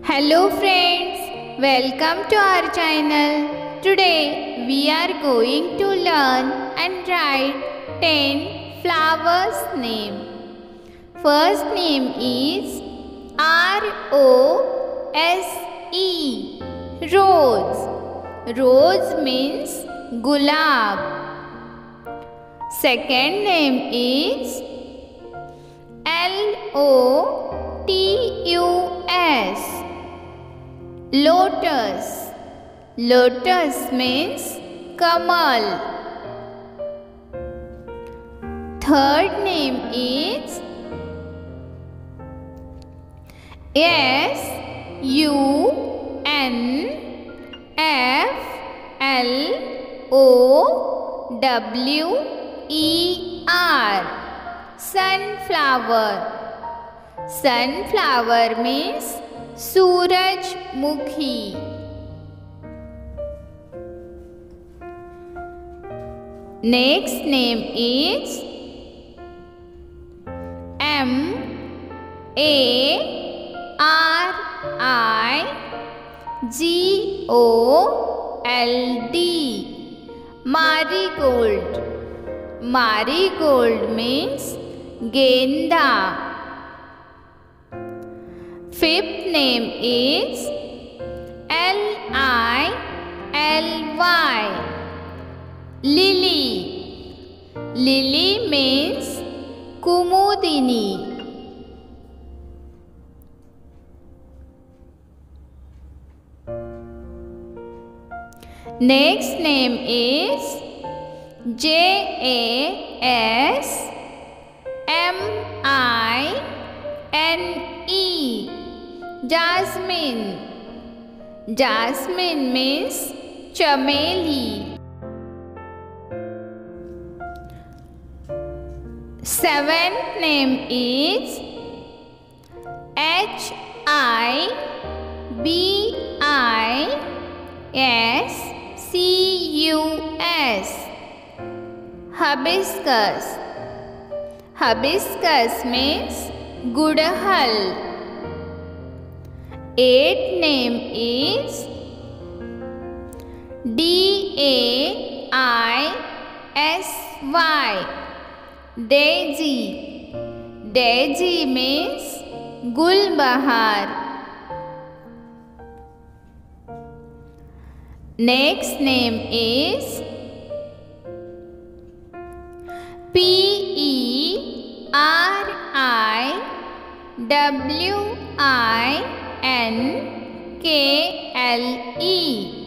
Hello friends, welcome to our channel. Today we are going to learn and write 10 flowers name. First name is R-O-S-E, Rose. Rose means gulab. Second name is L-O-T-U-S, Lotus. Lotus means Kamal. Third name is S-U-N-F-L-O-W-E-R, Sunflower. Sunflower means Surajmukhi. Next name is M-A-R-I-G-O-L-D, Marigold. Marigold means Genda. Fifth name is L-I-L-Y, Lily. Lily means Kumudini. Next name is J-A-S-M-I-N-E, Jasmine. Jasmine means Chameli. Seventh name is H-I-B-I-S-C-U-S, Hibiscus. Hibiscus means Gudahal. Eighth name is D-A-I-S-Y, Daisy. Daisy means Gulbahar. Next name is P-E-R-I-W-I-N-K-L-E,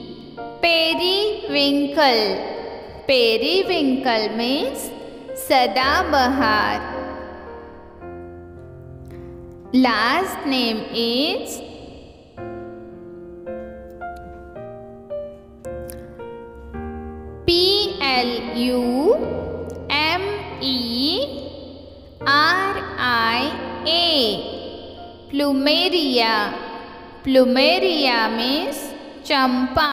Periwinkle. Periwinkle means Sadabahar. Last name is P-L-U-M-E-R-I-A, Plumeria. Plumeria means Champa.